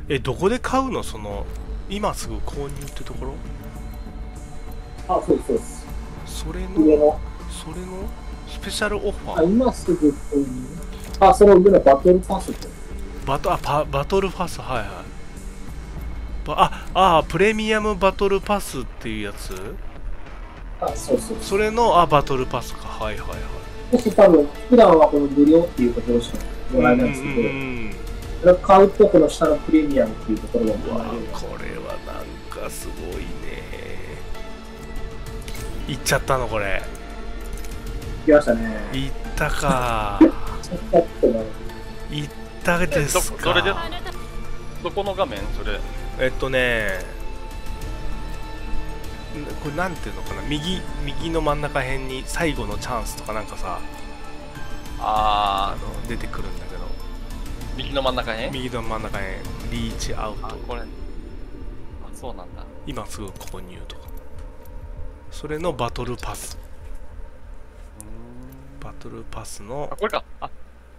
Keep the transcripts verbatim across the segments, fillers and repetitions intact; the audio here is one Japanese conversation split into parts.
え、どこで買うの？その今すぐ購入ってところ？ あ、そうです、そうです。 それの上の。 それのスペシャルオファあ、 ー？ 今すぐ購入。あ、その上のバトルパスと。 バトあパバトルパス、はいはい。ばああプレミアムバトルパスっていうやつ？ あ、そうそう。 それのあバトルパスか。はいはいはい。 もし多分、普段はこの無料っていうところしかもらえないんですけど、 うんうんうん、 それを買うとこの下のプレミアムっていうところがもうわらえる。 これはなんかすごいね。行っちゃったのこれ？ 来ましたね。 行ったか行ったですか。 それでどこの画面それ？ えっとねこれなんていうのかな、右右の真ん中辺に最後のチャンスとかなんかさ、ああの出てくるんだけど、 右の真ん中へ？ 右の真ん中辺リーチアウト、 あ、これ。あ、そうなんだ。 今すぐ購入とか、それのバトルパス、バトルパスのあ、これか。あ、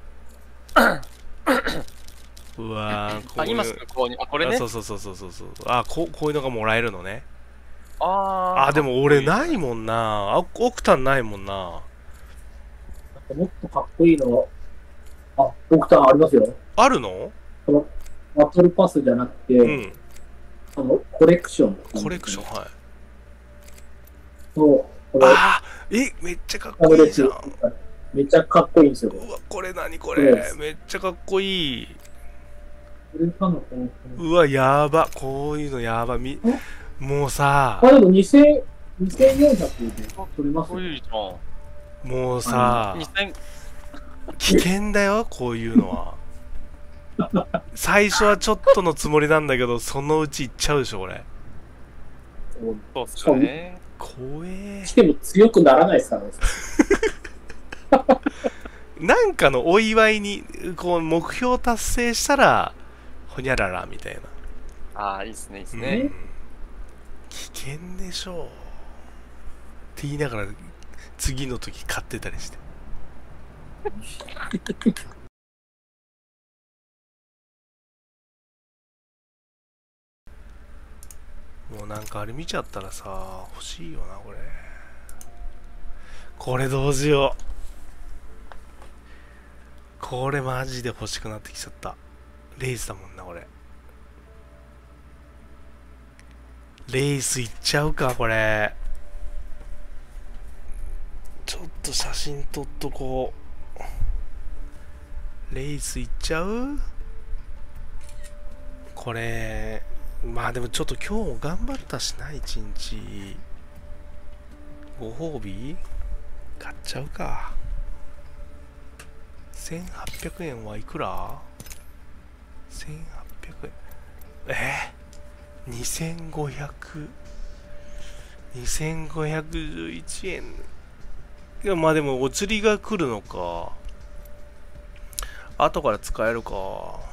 うわーこうあ、 いう、 今すぐ購入。あ、これね。 あそうそうそうそうそうそう、あこうこういうのがもらえるのね。 あーあでも俺ないもんな、あオクタンないもんな。 もっとかっこいいのは、あ、オクターンありますよ。 あるの？ このバトルパスじゃなくて、 うん、 あのコレクション。 コレクション、はい。 そう、 あーえめっちゃかっこいいじゃん。 めっちゃかっこいいんですよ。 うわこれ何これ、めっちゃかっこいい。 これかのうわやば、こういうのやばみ、もうさあ、でもにせん、にせんよんひゃくで取れますよ。 いいじゃん。 もうさにせん危険だよこういうのは。最初はちょっとのつもりなんだけど、そのうちいっちゃうでしょこれ。 そうっすよね。 怖え。 しても強くならないですからね。 なんかのお祝いにこう目標達成したらほにゃららみたいな。 ああ、いいっすね、いいっすうねん。危険でしょうって言いながら次の時買ってたりして。もうなんかあれ見ちゃったらさ欲しいよなこれ。これどうしよう、これマジで欲しくなってきちゃった。レイスだもんなこれ。レイスいっちゃうかこれ。ちょっと写真撮っとこう。レイスいっちゃうこれ。まあでもちょっと今日も頑張ったしな、一日ご褒美買っちゃうか。せんはっぴゃくえんはいくら？ せんはっぴゃく 円、えー、にせんごひゃく にせんごひゃくじゅういちえん。いやまあでもお釣りが来るのか、後から使えるか。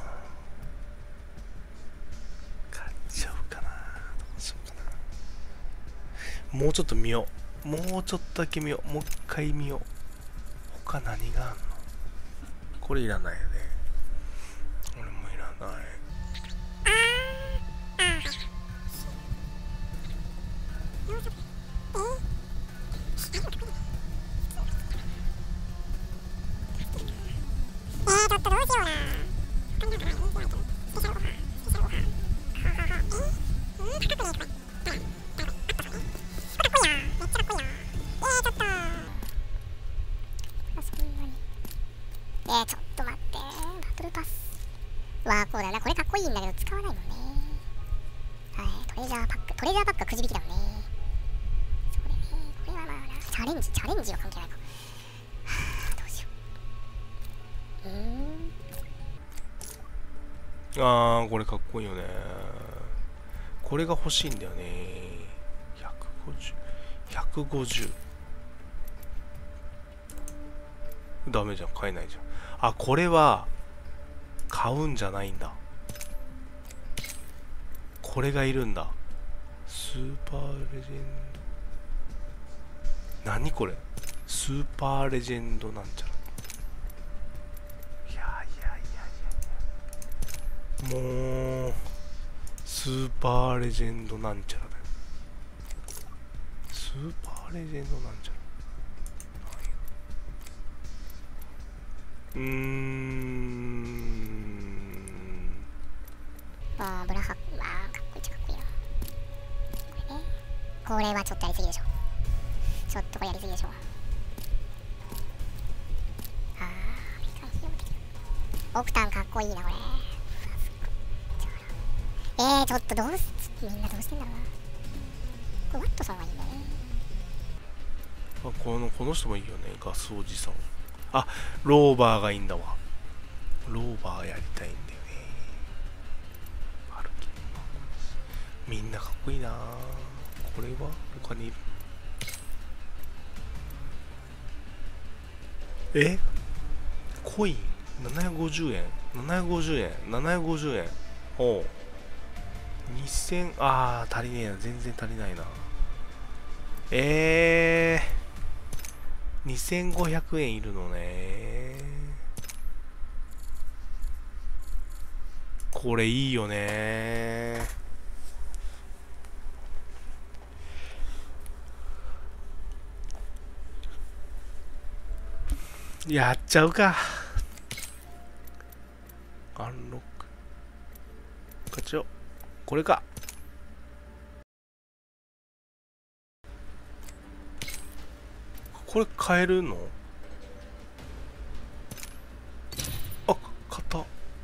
買っちゃうかな、どうしようかな。もうちょっと見よう、もうちょっとだけ見よう、もう一回見よう。他何があんの？これいらないよね。俺もいらない。 えー、ちょっと待って、バトルパス。わあ、こうだな、これかっこいいんだけど使わないもんね。はい、トレジャーパック、トレジャーパックはくじ引きだもんね。それね、これはまあな、チャレンジ、チャレンジは関係ないか。はあ、どうしよう。うーん。 あーこれかっこいいよね。これが欲しいんだよね。ひゃくごじゅう、ひゃくごじゅうダメじゃん、買えないじゃん。あ、これは買うんじゃないんだ。これがいるんだ。スーパーレジェンド、何これ、スーパーレジェンドなんちゃら。いやいやいやいや、もうスーパーレジェンドなんちゃらだよ。スーパーレジェンドなんちゃら。うーん。 あーブラハ、あーかっこいいっちゃかっこいいな。これね、これはちょっとやりすぎでしょ。ちょっとこれやりすぎでしょ。あーアメリカンヒーロー的なオクタンかっこいいなこれ。えー、ちょっとどうすみんなどうしてんだろうな。これワットさんがいいんだよね。 あ、このこの人もいいよね、ガスおじさん。あ、ローバーがいいんだわ。ローバーやりたいんだよね。歩きみんなかっこいいな。これは他にいる。え、コインななひゃくごじゅうえん、ななひゃくごじゅうえん、ななひゃくごじゅうえん。ほう、にせん、あー足りねえな、全然足りないな。えー、にせんごひゃくえんいるのね。これいいよね。やっちゃうか。アンロック勝ちよ。これか。これ買えるの？あ、買った。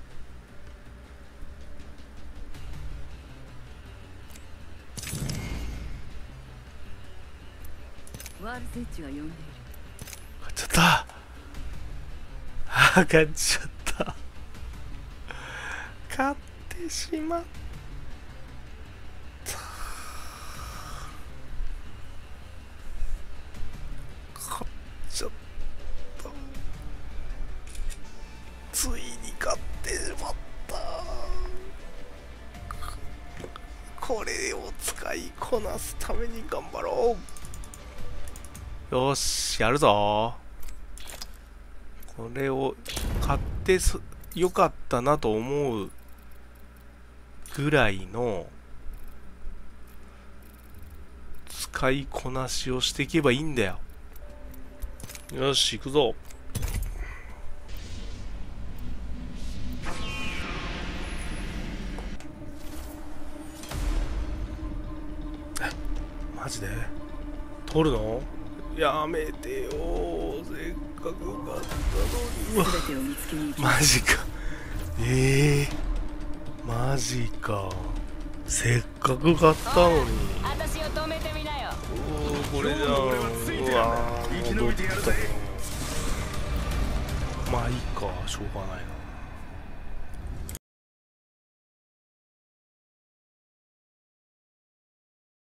ワールセッチが呼んでいる。 買っちゃった。あ、買っちゃった。買ってしまった。買っちゃった。ついに買ってしまった。これを使いこなすために頑張ろう。よし、やるぞ。これを買ってそよかったなと思うぐらいの使いこなしをしていけばいいんだよ。よし、行くぞ。マジで取るの？やめてよ、せっかく買ったのに。うわ、 全てを見つけに行きマジか。ええー、マジか。せっかく買ったのに。 私を止めてみなよ。 おお、これじゃん。うわー、戻った。まあいいか、しょうがないな。